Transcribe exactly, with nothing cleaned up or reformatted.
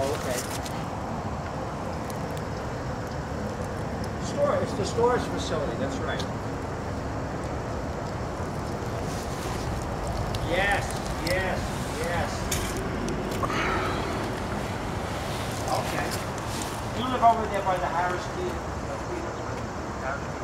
Oh, okay. Store, it's the storage facility, that's right. Yes, yes, yes. Okay. You live over there by the Harris Theater? The theater, Harris